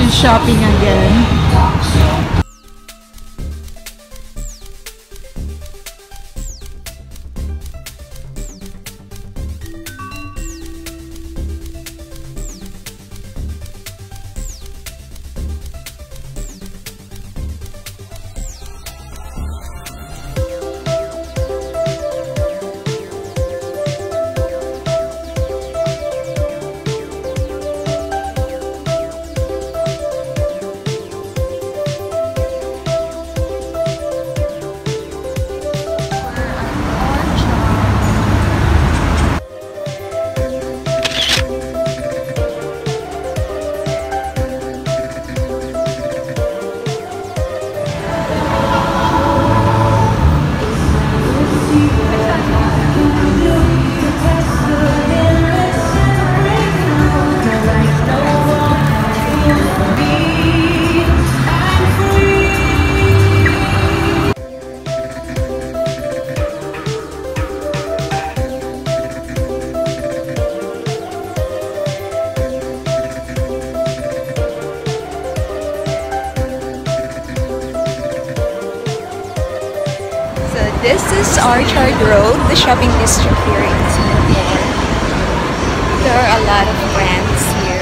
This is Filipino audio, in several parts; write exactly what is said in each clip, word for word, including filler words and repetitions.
with shopping again. This is Orchard Road, the shopping district here in Singapore. There are a lot of brands here.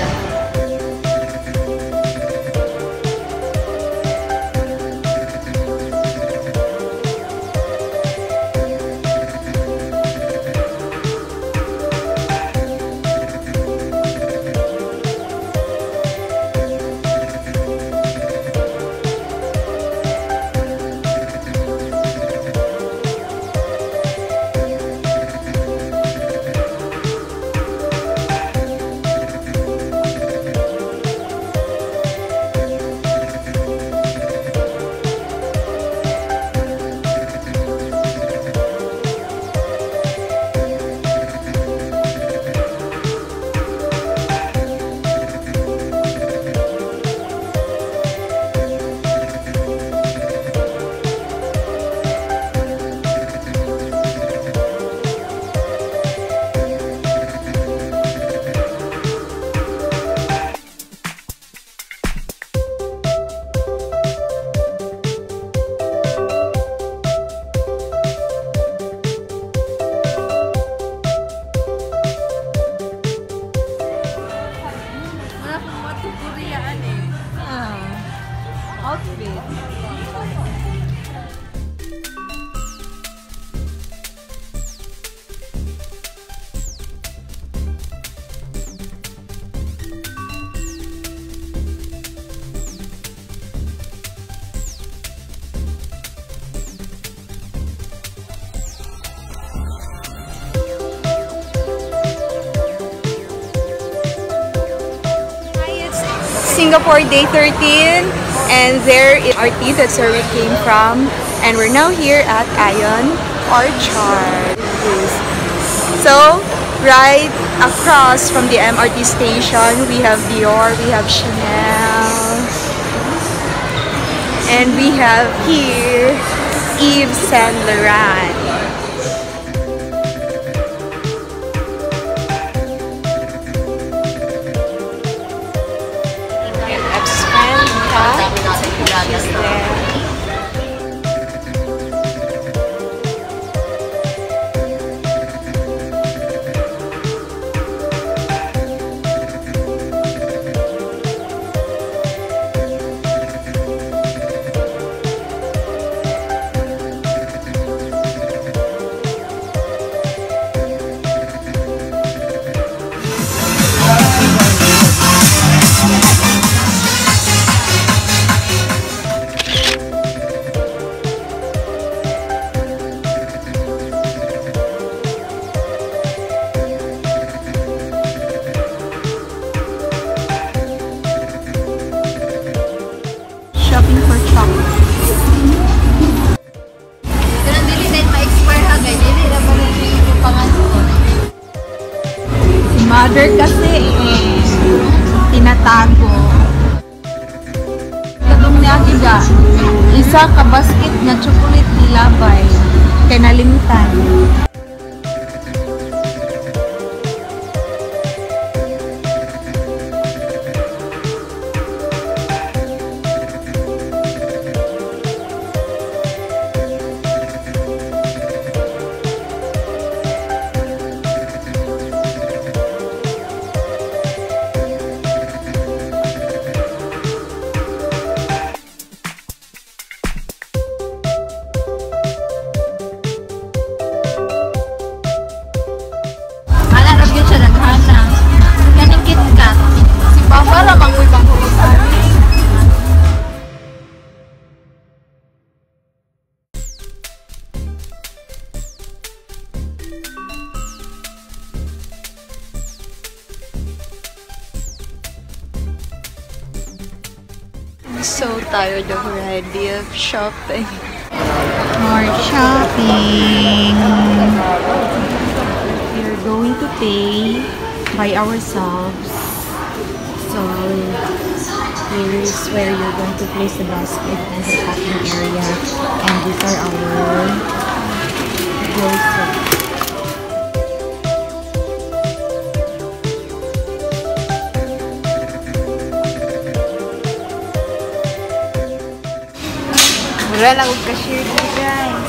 Singapore Day thirteen, and there is R T, that's where we came from, and we're now here at Ion Orchard. So right across from the M R T station we have Dior, we have Chanel, and we have here Yves Saint Laurent. She's there. Shopping for chocolate. Si mother kasi eh, tinatago. Katong niya kiga, isa ka basket na chocolate nilabay, kay nalimutan. so tired already of shopping. More shopping. We're going to pay by ourselves. So here is where you're going to place the basket in the packing area. And these are our groceries. Wala lang ang cashier dito, guys.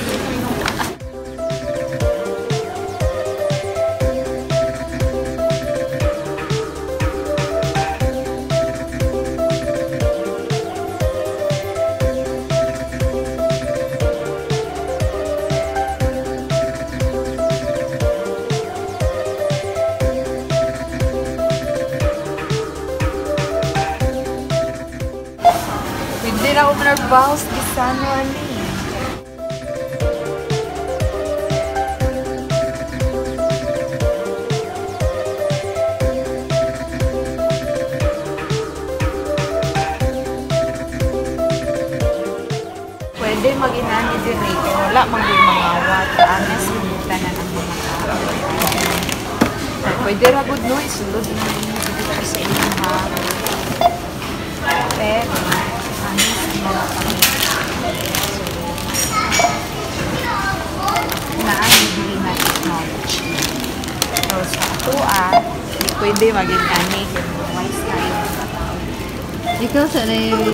Hindi na ako nag-bounce di sana ani. Pwede mag-inani din eh. Wala mag-mangawat. Anas, sinita na ng mga tao. Pwede ragod no, isulod na dito sa inyong haro. Pero, mga naanibili na technology. So, sa atua, pwede maging ani yung may style. Ikaw sa rin.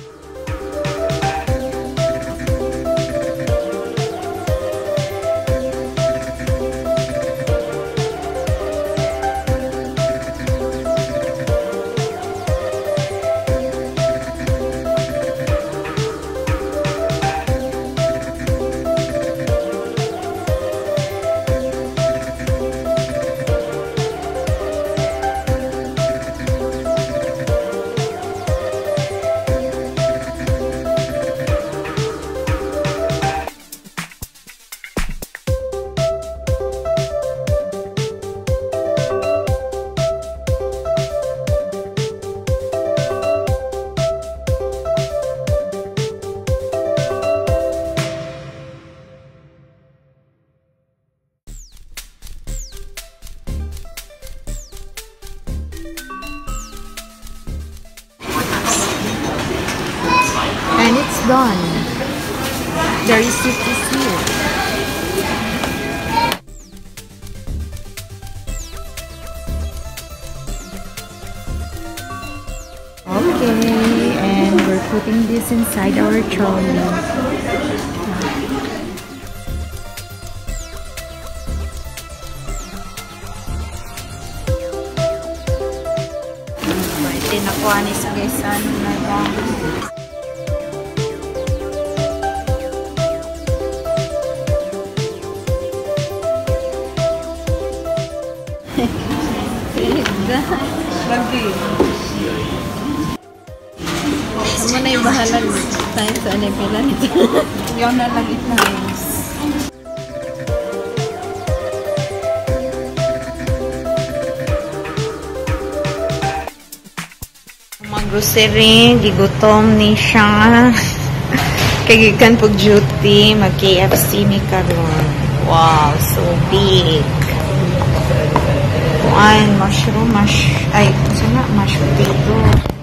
And it's done. The receipt is here. Okay, and we're putting this inside our trolley. Pwede nakuha ni sa guys, ano na lang. Lagi. Ano na yung bahalag tayo sa anay pala nito? Yung na lang it nice. Mag-grocery, gigutom ni siya. Kagikan pag duty, mag-K F C mi karon. Wow, so big. Kuan, mushroom, mash, ay, sana, mashed potato.